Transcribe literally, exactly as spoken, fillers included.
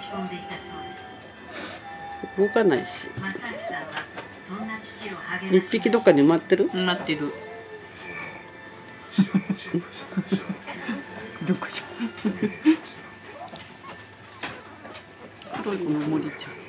動かないし。一匹どっかに埋まってる？ 埋まってる。どこじゃ。黒い子の森ちゃん。